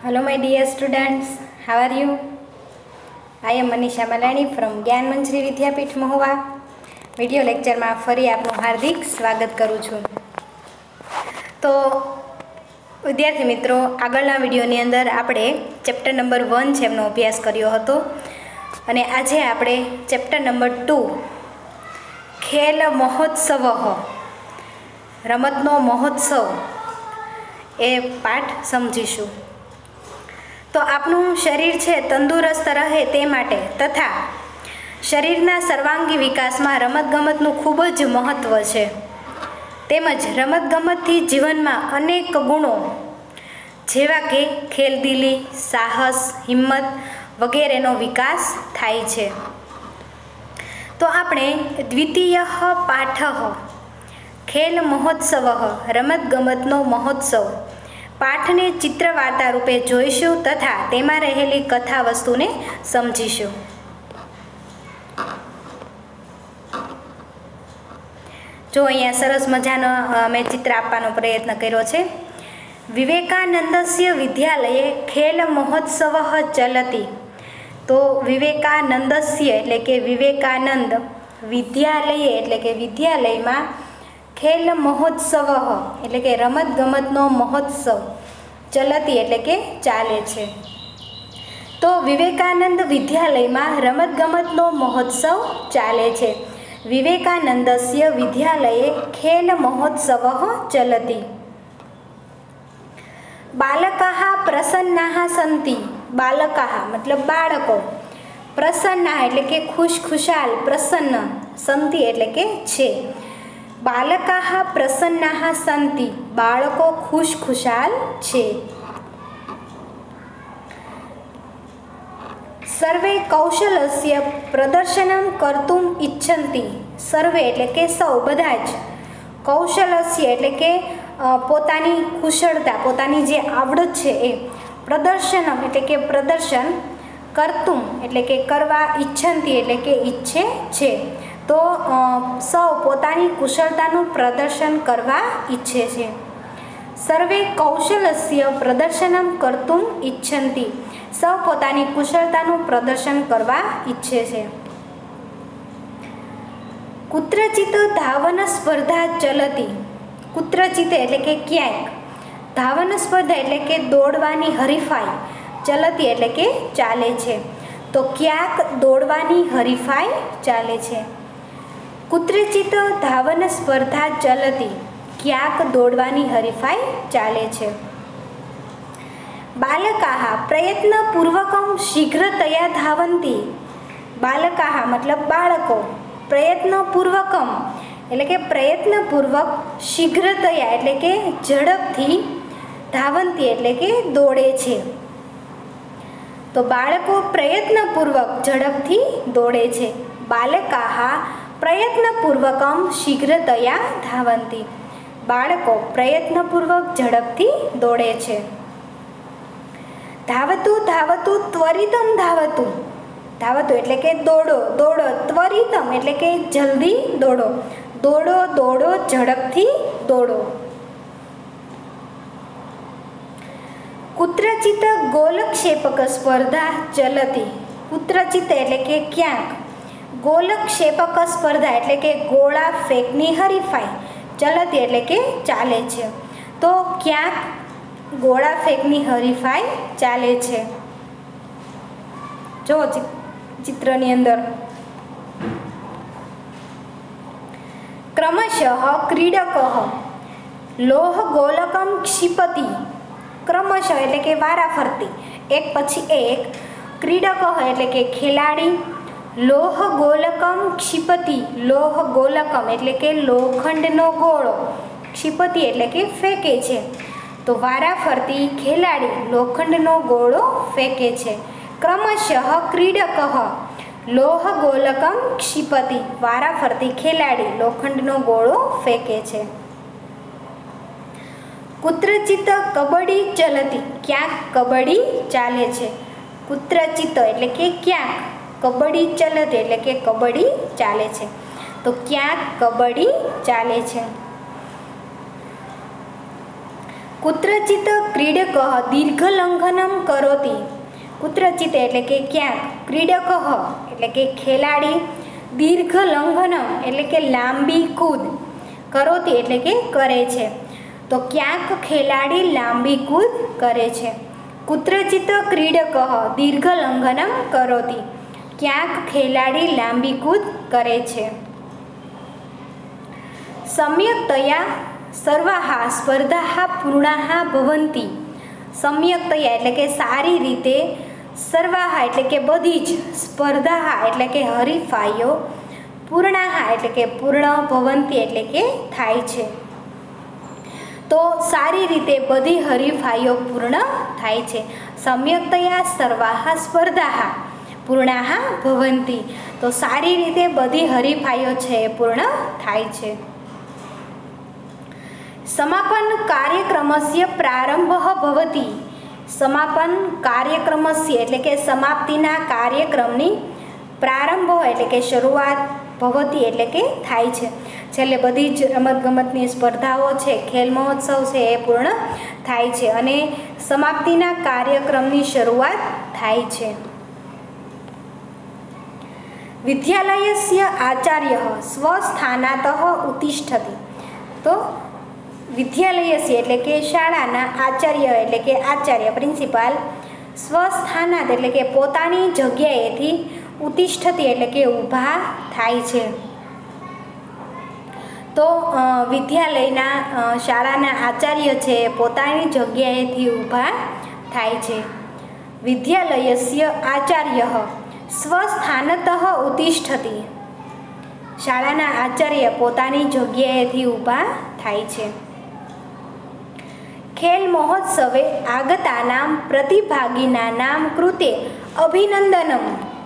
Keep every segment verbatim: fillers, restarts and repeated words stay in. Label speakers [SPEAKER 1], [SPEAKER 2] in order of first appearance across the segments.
[SPEAKER 1] Hello my dear students, how are you? I am Manisha Malani from જ્ઞાન મંજરી વિદ્યાપીઠ Mahuva. Video લેક્ચરમાં ફરી આપનું હાર્દિક સ્વાગત કરું છું. તો વિદ્યાર્થી મિત્રો, આગળના વિડીયોની અંદર આપણે ચેપ્ટર નંબર વન છે એમનો અભ્યાસ કર્યો હતો અને આજે આપણે ચેપ્ટર નંબર ટુ ખેલ મહોત્સવ રમતનો મહોત્સવ એ પાઠ સમજીશું. તો આપણું શરીર છે તંદુરસ્ત રહે તે માટે તથા શરીરના સર્વાંગી વિકાસમાં રમતગમતનું ખૂબ જ મહત્ત્વ છે. તેમજ રમતગમતથી જીવનમાં અનેક ગુણો જેવા કે ખેલદિલી, સાહસ, હિંમત વગેરેનો વિકાસ થાય છે. તો આપણે દ્વિતીય પાઠ ખેલ મહોત્સવ રમતગમતનો મહોત્સવ પાઠને ચિત્ર વાર્તા રૂપે જોઈશું તથા તેમાં રહેલી કથા વસ્તુને સમજીશું. જો અહીંયા સરસ મજાનો મેં ચિત્ર આપવાનો પ્રયત્ન કર્યો છે. વિવેકાનંદસ્ય વિદ્યાલયે ખેલ મહોત્સવ ચલતી. તો વિવેકાનંદસ્ય એટલે કે વિવેકાનંદ વિદ્યાલયે એટલે કે વિદ્યાલયમાં ખેલ મહોત્સવ એટલે કે રમતગમતનો મહોત્સવ ચલતી એટલે કે ચાલે છે. તો વિવેકાનંદ વિદ્યાલયમાં રમતગમતનો મહોત્સવ ચાલે છે. વિવેકાનંદસ્ય વિદ્યાલયે ખેલ મહોત્સવ ચલતી. બાલકાઃ પ્રસન્નાઃ સંતિ. બાલકાઃ મતલબ બાળકો, પ્રસન્નાઃ એટલે કે ખુશ ખુશાલ, પ્રસન્ન, સંતિ એટલે કે છે. બાલકાઃ પ્રસન્નાઃ સંતિ. બાળકો ખુશ ખુશાલ છે. સર્વે કૌશલસ્ય પ્રદર્શનમ કર્તુમ ઇચ્છન્તિ. સર્વે એટલે કે સૌ, બધા જ. કૌશલસ્ય એટલે કે પોતાની કુશળતા, પોતાની જે આવડત છે એ. પ્રદર્શનમ એટલે કે પ્રદર્શન. કર્તુમ એટલે કે કરવા, ઇચ્છન્તિ એટલે કે ઈચ્છે છે. તો સૌ પોતાની કુશળતાનું પ્રદર્શન કરવા ઈચ્છે છે. સર્વે કૌશલસ્ય પ્રદર્શનમ કર્તુમ ઇચ્છન્તિ. સૌ પોતાની કુશળતાનું પ્રદર્શન કરવા ઈચ્છે છે. કુત્રચિત ધાવન સ્પર્ધા ચલતી. કુત્રચિત એટલે કે ક્યાંક. ધાવન સ્પર્ધા એટલે કે દોડવાની હરીફાઈ. ચલતી એટલે કે ચાલે છે. તો ક્યાંક દોડવાની હરીફાઈ ચાલે છે. કુત્રચિત ધાવન સ્પર્ધા ચલતી. ક્યાંક દોડવાની હરીફાઈ ચાલે છે. બાલકાઃ પ્રયત્નપૂર્વકમ શીઘ્રતયા ધાવંતી. બાલકાઃ મતલબ બાળકો, પ્રયત્નપૂર્વકમ એટલે કે પ્રયત્નપૂર્વક, શીઘ્રતયા એટલે કે ઝડપથી, ધાવંતી એટલે કે દોડે છે. તો બાળકો પ્રયત્નપૂર્વક ઝડપથી દોડે છે. બાલકાઃ પ્રયત્નપૂર્વકમ શીઘ્રતયા ધાવંતી. બાળકો પ્રયત્નપૂર્વક ઝડપથી દોડે છે. ધાવતું ધાવતું ત્વરિતમ ધાવતું. ધાવતું એટલે કે દોડો, દોડો. ત્વરિતમ એટલે કે જલ્દી દોડો. દોડો, દોડો, ઝડપથી દોડો. કુત્રચિત ગોલક્ષેપક સ્પર્ધા ચલતી. કુત્રચિત એટલે કે ક્યાંક. ગોલક્ષેપક સ્પર્ધા એટલે કે ગોળા ફેંકની હરીફાઈ. ચલતી એટલે કે ચાલે છે. તો ક્યાંક ગોળા ફેંકની હરીફાઈ ચાલે છે. જો ચિત્રની અંદર ક્રમશઃ ક્રીડક લોહ ગોલકમ ક્ષિપતિ. ક્રમશઃ એટલે કે વારાફરતી, એક પછી એક. ક્રીડક એટલે કે ખેલાડી. લોહ ગોલકમ ક્ષિપતિ. લોહ ગોલકમ એટલે કે લોખંડનો ગોળો. ક્ષિપતિ એટલે કે ફેંકે છે. તો વારાફરતી ખેલાડી લોખંડનો ગોળો ફેંકે છે. ક્રમશઃ ક્રીડક લોહ ગોલકમ ક્ષિપતિ. વારાફરતી ખેલાડી લોખંડનો ગોળો ફેંકે છે. કુત્રચિત કબડ્ડી ચલતી. ક્યાંક કબડ્ડી ચાલે છે. કુત્રચિત એટલે કે ક્યાંક. કબડ્ડી ચલતી એટલે કે કબડ્ડી ચાલે છે. તો ક્યાંક કબડ્ડી ચાલે છે. कुत्रचित् क्रीडकः दीर्घलङ्घनं करोति। कुत्रचित् एटले के क्यांक, क्रीडकः एटले के खेलाड़ी, दीर्घलङ्घनम एटले के लांबी कूद, करोति एटले के करे छे। तो क्यांक खेलाड़ी लांबी कूद करे छे। कुत्रचित् क्रीडकः दीर्घलङ्घनं करोति, क्यांक खेलाड़ी लांबी कूद करे छे। सम्यक्तया सर्वाः स्पर्धाः पूर्णाः भवन्ति। सम्यक्तया एटले के सारी रीते, सर्वाः एटले के बधी ज, स्पर्धाः एटले के हरीफाईओ, पूर्णाः एटले के पूर्ण, भवन्ति एटले के थाय छे। तो सारी रीते बधी हरीफाईओ पूर्ण थाय छे। सम्यक्तया सर्वाः स्पर्धाः पूर्णाः भवन्ति। तो सारी रीते बधी हरीफाईओ छे पूर्ण थाय छे। समापन कार्यक्रमस्य प्रारंभः भवति। समापन कार्यक्रमस्य एटले के समाप्तिना कार्यक्रमनी प्रारंभ एटले के शरूआत, भवति एटले के थाय छे। छेल्ले बधी ज रमतगमतनी स्पर्धाओ छे, खेल महोत्सव छे ए पूर्ण थाय छे अने समाप्तिना कार्यक्रमनी शरूआत थाय छे। विद्यालयस्य आचार्यः स्वस्थानातः उत्तिष्ठति। तो विद्यालयस्य एटले के शाळाना आचार्य एटले के आचार्य, प्रिंसिपाल, स्वस्थानात एटले के पोतानी जग्याएथी, उत्तिष्ठति एटले के ऊभा थाय छे। तो विद्यालयना शाळाना आचार्य छे पोतानी जग्याएथी ऊभा थाय छे। विद्यालयस्य आचार्यः स्वस्थानतः उत्तिष्ठति। शाळाना आचार्य पोतानी जग्याएथी ऊभा थाय छे। खेल महोत्सवे आगतानां प्रतिभागिनानां कृते अभिनंदनम।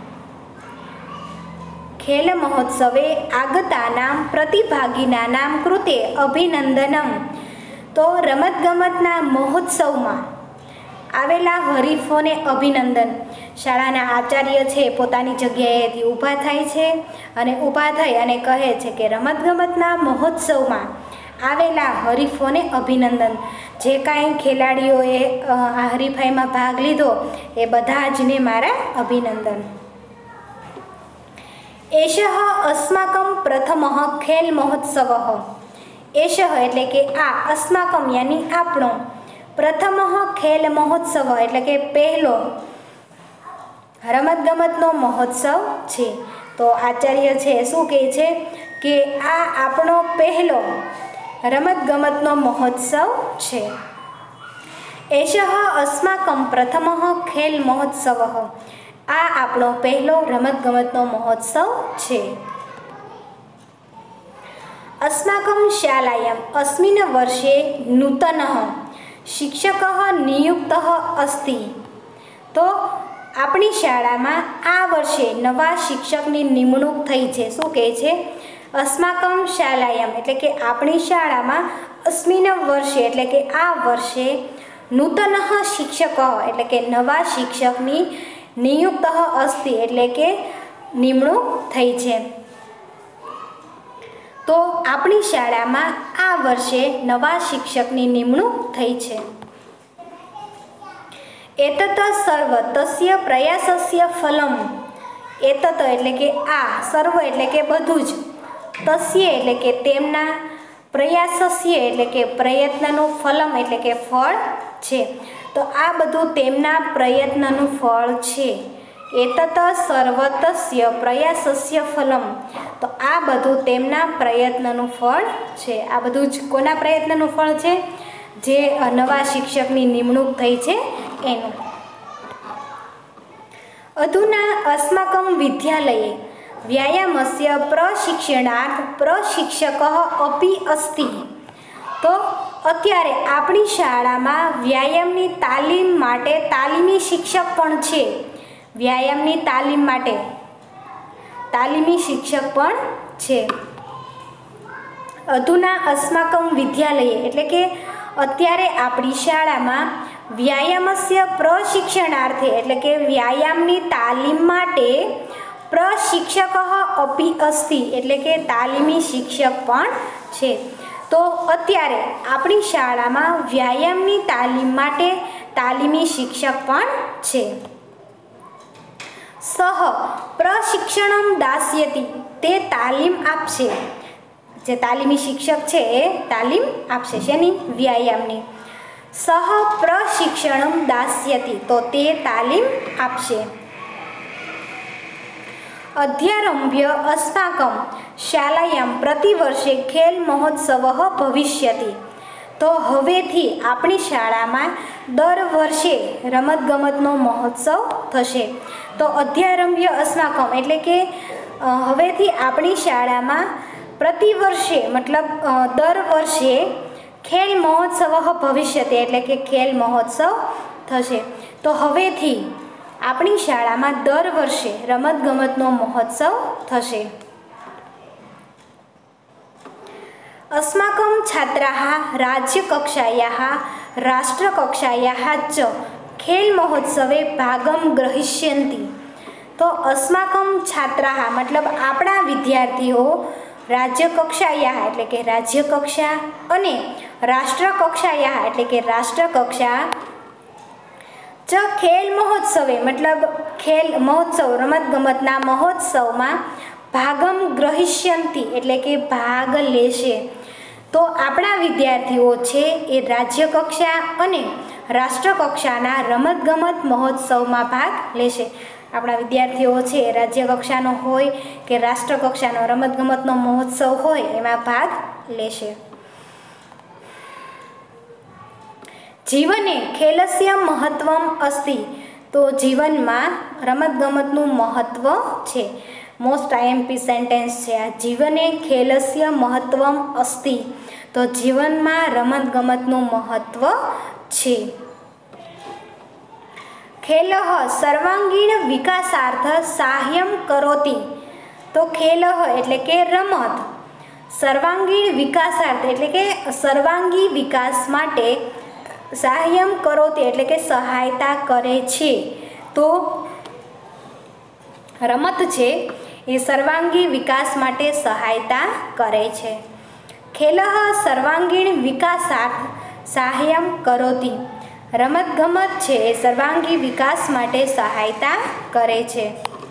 [SPEAKER 1] खेल महोत्सवे आगतानां प्रतिभागिनानां कृते अभिनंदनम। तो रमतगमतना महोत्सवमां आवेला हरीफोने अभिनंदन। शाळाना आचार्य छे पोतानी जग्याएथी ऊभा थाय छे अने ऊभा थई अने कहे छे के रमतगमतना महोत्सवमां आवेला हरीफोने अभिनंदन। जे कांई खेलाड़ीओए आ हरीफाईमां भाग लीधो ए बधा जने मारा अभिनंदन। एषः अस्माकं प्रथमः खेल महोत्सवः। एषः एटले के आ, अस्माकं यानी आपणो, प्रथमः खेल महोत्सव एटले के पहेलो रमतगमतनो महोत्सव छे। तो आचार्य छे शुं कहे छे के आ आपणो पहेलो रमतगमतनो महोत्सव छे। एषः अस्माकं प्रथमः खेल महोत्सवः। आ आपणो पहेलो रमतगमतनो महोत्सव छे। अस्माकं शालायाम् अस्मिन् वर्षे नूतनः शिक्षकः नियुक्तः अस्ति। तो आपणी शाळामां आ वर्षे नवा शिक्षकनी निमणूक थई छे। शुं कहे छे? अस्माकं शालायाम् एटले के आपणी शाळामां अस्मिन् वर्षे एटले के आ वर्षे नूतनः शिक्षकः एटले के नवा शिक्षकनी नियुक्तः अस्ति एटले के निमणूक थई छे। तो आपणी शाळामां आ वर्षे नवा शिक्षकनी निमणूक थई छे। एतत् सर्व तस्य प्रयासस्य फलम्। एतत् एटले के आ, सर्व एटले के बधुं ज, तस्य एटले के तेमना, प्रयासस्य एटले के प्रयत्ननुं, फलम एटले के फळ छे। तो आ बधुं तेमना प्रयत्ननुं फळ छे। एतत् सर्व तस्य प्रयासस्य फलम। तो आ बधुं तेमना प्रयत्ननुं फळ छे। आ बधुं ज कोना प्रयत्ननुं फळ छे? जे नवा शिक्षकनी निमणूक थई छे एनुं। अधुना अस्माकं विद्यालये व्यायामस्य प्रशिक्षणार्थ प्रशिक्षकः अपि अस्ति। तो अत्यारे आपणी शाळामां व्यायामनी तालीम माटे तालीमी शिक्षक पण छे। व्यायामनी तालीम माटे तालीमी शिक्षक पण छे। अधुना अस्माकं विद्यालये एटले के अत्यारे आपणी शाळामां व्यायामस्य प्रशिक्षणार्थे एटले के व्यायामनी तालीम माटे प्रशिक्षकः अपि अस्ति एटले के तालीमी शिक्षक पण छे। તો અત્યારે આપણી શાળામાં વ્યાયામની તાલીમ માટે તાલીમી શિક્ષક પણ છે. સહ પ્રશિક્ષણમ દાસ્યતિ, તે તાલીમ આપશે. જે તાલીમી શિક્ષક છે એ તાલીમ આપશે શેની? વ્યાયામની. સહ પ્રશિક્ષણમ દાસ્યતિ, તો તે તાલીમ આપશે. અધ્યારંભ્ય અસ્માકમ શાલાયામ પ્રતિવર્ષે ખેલ મહોત્સવ ભવિષ્યતિ, તો હવેથી આપણી શાળામાં દર વર્ષે રમતગમતનો મહોત્સવ થશે. તો અધ્યારંભ્ય અસ્માકમ એટલે કે હવેથી આપણી શાળામાં પ્રતિવર્ષે મતલબ દર વર્ષે ખેલ મહોત્સવ ભવિષ્યતિ એટલે કે ખેલ મહોત્સવ થશે. તો હવેથી આપણી શાળામાં દર વર્ષે રમતગમતનો મહોત્સવ થશે. अस्माकं छात्राः राज्यकक्षायाः राष्ट्रकक्षायाः च खेलमहोत्सवे भागं ग्रहीष्यन्ति. तो अस्माकं छात्राः मतलब आपણા વિદ્યાર્થીઓ રાજ્યકક્ષાયા એટલે કે રાજ્યકક્ષા અને રાષ્ટ્રકક્ષાયા એટલે કે રાષ્ટ્રકક્ષા ચ ખેલ મહોત્સવે મતલબ ખેલ મહોત્સવ રમતગમતના મહોત્સવમાં ભાગમ ગ્રહિષ્યંતિ એટલે કે ભાગ લેશે. તો આપણા વિદ્યાર્થીઓ છે એ રાજ્યકક્ષા અને રાષ્ટ્રકક્ષાના રમતગમત મહોત્સવમાં ભાગ લેશે. આપણા વિદ્યાર્થીઓ છે એ રાજ્યકક્ષાનો હોય કે રાષ્ટ્રકક્ષાનો રમતગમતનો મહોત્સવ હોય એમાં ભાગ લેશે. જીવને ખેલસ્ય મહત્વમ અસ્તિ, તો જીવનમાં રમતગમતનું મહત્વ છે. મોસ્ટ આઈએમપી સેન્ટેન્સ છે આ. જીવને ખેલસ્ય મહત્વમ અસ્તિ, તો જીવનમાં રમતગમતનું મહત્વ છે. ખેલઃ સર્વાંગીણ વિકાસાર્થ સાહ્યમ કરોતિ, તો ખેલઃ એટલે કે રમત, સર્વાંગીણ વિકાસાર્થ એટલે કે સર્વાંગી વિકાસ માટે સાહ્યમ કરોતિ એટલે કે સહાયતા કરે છે. તો રમત છે એ સર્વાંગી વિકાસ માટે સહાયતા કરે છે. ખેલઃ સર્વાંગીણ વિકાસાર્થ સાહ્યમ કરોતિ, રમતગમત છે એ સર્વાંગી વિકાસ માટે સહાયતા કરે છે.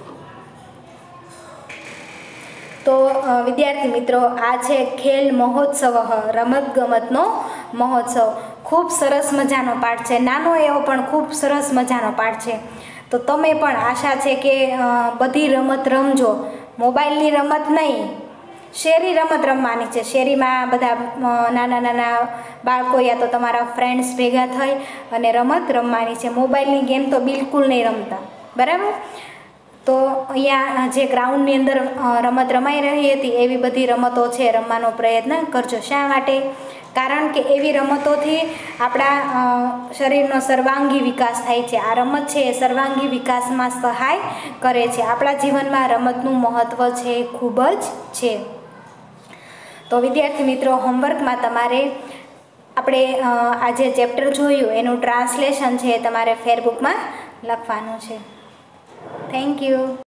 [SPEAKER 1] તો વિદ્યાર્થી મિત્રો, આ છે ખેલ મહોત્સવ, રમતગમતનો મહોત્સવ. ખૂબ સરસ મજાનો પાઠ છે, નાનો એવો પણ ખૂબ સરસ મજાનો પાઠ છે. તો તમે પણ આશા છે કે બધી રમત રમજો, મોબાઈલની રમત નહીં, શેરી રમત રમવાની છે. શેરીમાં બધા નાના નાના બાળકો યા તો તમારા ફ્રેન્ડ્સ ભેગા થઈ અને રમત રમવાની છે. મોબાઈલની ગેમ તો બિલકુલ નહીં રમતા, બરાબર? તો અહીંયા જે ગ્રાઉન્ડની અંદર રમત રમાઈ રહી હતી એવી બધી રમતો છે રમવાનો પ્રયત્ન કરજો. શા માટે? કારણ કે એવી રમતોથી આપણા શરીરનો સર્વાંગી વિકાસ થાય છે. આ રમત છે એ સર્વાંગી વિકાસમાં સહાય કરે છે. આપણા જીવનમાં રમતનું મહત્ત્વ છે એ ખૂબ જ છે. તો વિદ્યાર્થી મિત્રો, હોમવર્કમાં તમારે આપણે આ જે ચેપ્ટર જોયું એનું ટ્રાન્સલેશન છે એ તમારે ફેરબુકમાં લખવાનું છે. Thank you.